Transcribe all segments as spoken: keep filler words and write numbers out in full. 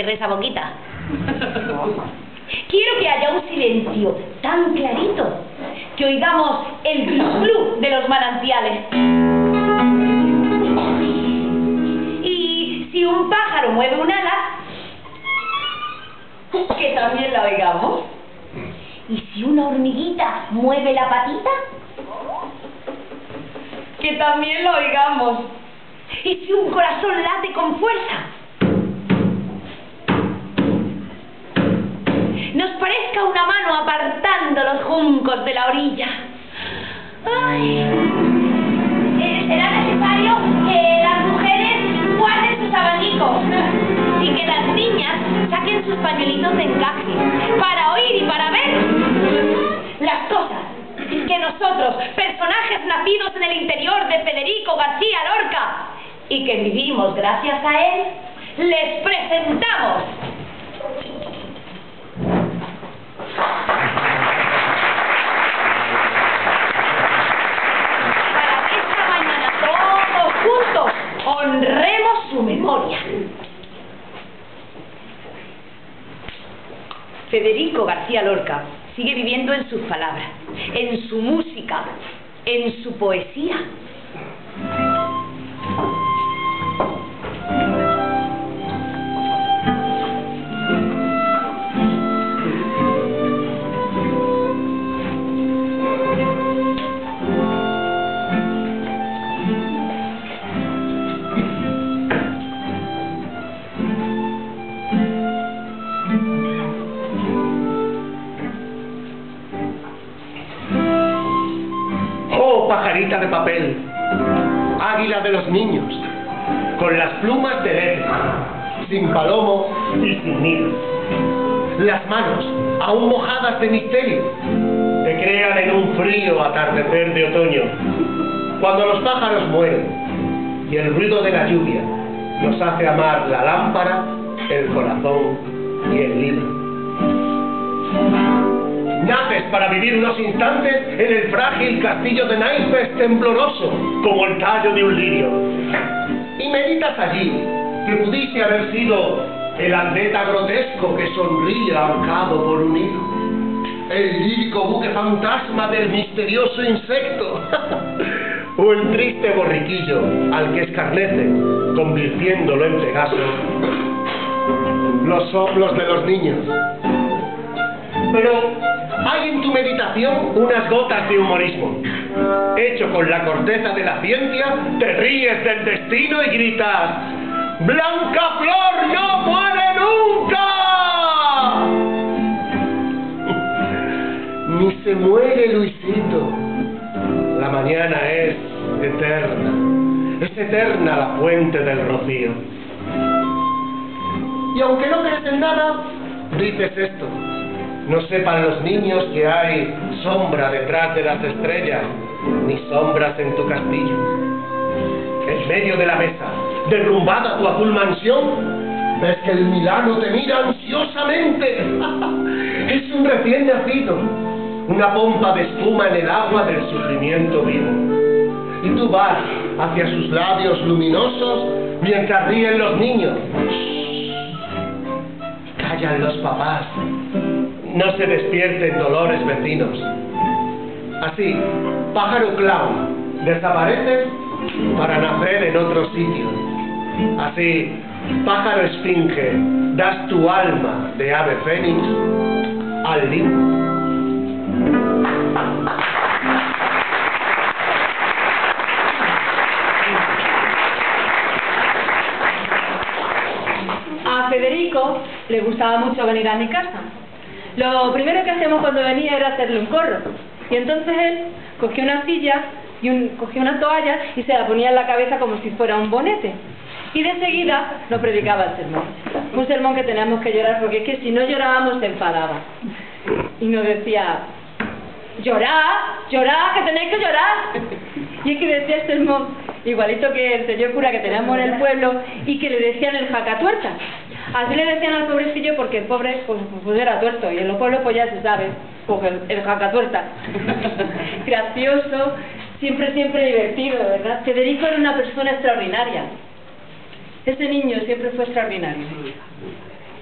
cierre esa boquita. Quiero que haya un silencio tan clarito que oigamos el glu-glu de los manantiales. Y si un pájaro mueve un ala, que también la oigamos. Y si una hormiguita mueve la patita, que también la oigamos. Y si un corazón late con fuerza, nos parezca una mano apartando los juncos de la orilla. Ay, eh, será necesario que las mujeres guarden sus abanicos y que las niñas saquen sus pañuelitos de encaje para oír y para ver las cosas que nosotros, personajes nacidos en el interior de Federico García Lorca y que vivimos gracias a él, les presentamos. Para que esta mañana todos juntos honremos su memoria. Federico García Lorca sigue viviendo en sus palabras, en su música, en su poesía. Pajarita de papel, águila de los niños, con las plumas del éter, sin palomo y sin nido. Las manos, aún mojadas de misterio, te crean en un frío atardecer de otoño, cuando los pájaros mueren y el ruido de la lluvia nos hace amar la lámpara, el corazón y el libro. Naces para vivir unos instantes en el frágil castillo de naipes tembloroso, como el tallo de un lirio. Y meditas allí que pudiste haber sido el atleta grotesco que sonríe ahorcado por un hilo, el lírico buque fantasma del misterioso insecto, o el triste borriquillo al que escarnece, convirtiéndolo en Pegaso, los soplos de los niños. Pero hay en tu meditación unas gotas de humorismo. Hecho con la corteza de la ciencia, te ríes del destino y gritas: ¡Blanca Flor no muere nunca! Ni se muere Luisito. La mañana es eterna. Es eterna la fuente del rocío. Y aunque no crees en nada, dices esto: no sepan los niños que hay sombra detrás de las estrellas, ni sombras en tu castillo. En medio de la mesa, derrumbada tu azul mansión, ves que el Milano te mira ansiosamente. Es un recién nacido, una pompa de espuma en el agua del sufrimiento vivo. Y tú vas hacia sus labios luminosos mientras ríen los niños. Callan los papás. No se despierten dolores vecinos. Así, pájaro clown, desapareces para nacer en otro sitio. Así, pájaro esfinge, das tu alma de ave fénix al limbo. A Federico le gustaba mucho venir a mi casa. Lo primero que hacíamos cuando venía era hacerle un corro. Y entonces él cogía una silla y un, cogía una toalla y se la ponía en la cabeza como si fuera un bonete. Y de seguida nos predicaba el sermón. Un sermón que teníamos que llorar porque es que si no llorábamos se enfadaba. Y nos decía: llorad, llorad, que tenéis que llorar. Y es que decía el sermón igualito que el señor cura que teníamos en el pueblo y que le decían el jacatuerta. Así le decían al pobrecillo porque el pobre pues, pues era tuerto y en los pueblos pues ya se sabe, pues el, el jacatuerta. Gracioso, siempre, siempre divertido, ¿verdad? Federico era una persona extraordinaria. Ese niño siempre fue extraordinario.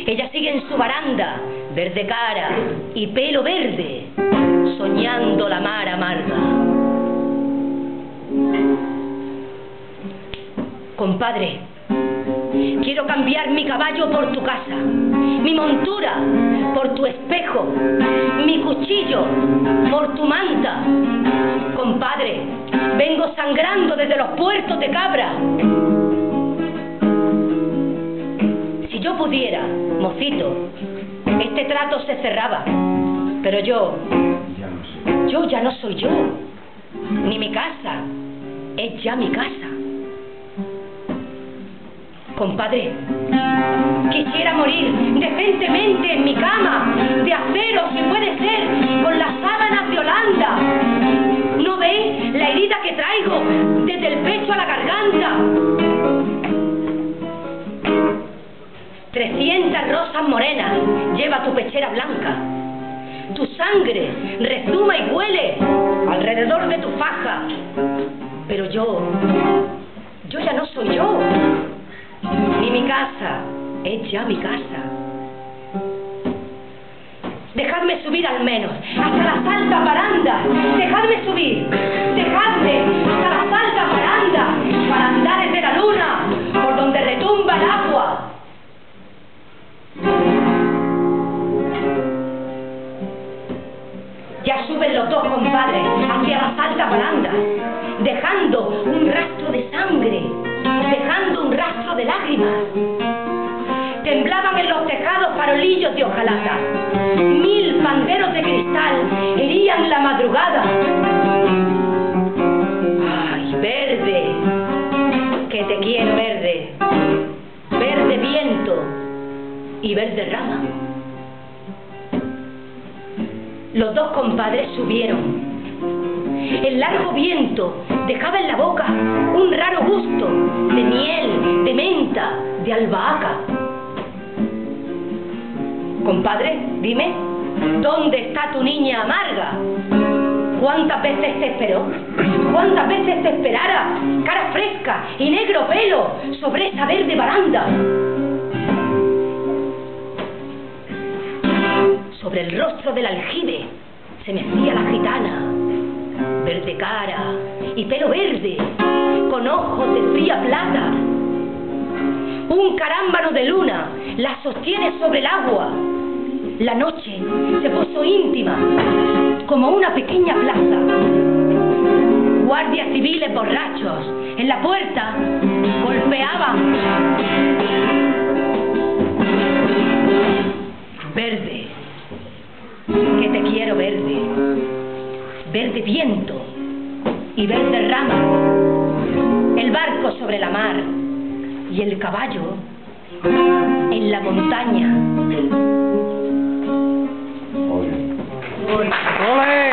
Ella sigue en su baranda, verde cara y pelo verde, soñando la mar amarga. Compadre, quiero cambiar mi caballo por tu casa, mi montura por tu espejo, mi cuchillo por tu manta. Compadre, vengo sangrando desde los puertos de Cabra. Si yo pudiera, mocito, este trato se cerraba, pero yo, yo ya no soy yo, ni mi casa es ya mi casa. Compadre, quisiera morir decentemente en mi cama, de acero si puede ser, con las sábanas de Holanda. ¿No ve la herida que traigo desde el pecho a la garganta? Trescientas rosas morenas lleva tu pechera blanca. Tu sangre rezuma y huele alrededor de tu faja. Pero yo, yo ya no soy yo. Ni mi casa es ya mi casa. Dejadme subir al menos hasta las altas barandas. Dejadme subir, dejadme hasta las altas barandas para andar desde la luna por donde retumba el agua. Ya suben los dos compadres hacia las altas barandas, dejando un rastro de sangre, dejando un rastro de lágrimas. Temblaban en los tejados farolillos de hojalata. Mil panderos de cristal herían la madrugada. ¡Ay, verde! Que te quiero verde. Verde viento y verde rama. Los dos compadres subieron. El largo viento dejaba en la boca un raro gusto de miel, de menta, de albahaca. Compadre, dime, ¿dónde está tu niña amarga? ¿Cuántas veces te esperó? ¿Cuántas veces te esperara? Cara fresca y negro pelo sobre esa verde baranda. Sobre el rostro del aljibe se mecía la gitana, verde cara y pelo verde, con ojos de fría plata. Un carámbano de luna la sostiene sobre el agua. La noche se puso íntima, como una pequeña plaza. Guardias civiles borrachos en la puerta golpeaban. Verde, que te quiero verde. Verde viento y verde rama. El barco sobre la mar y el caballo en la montaña. ¡Ole!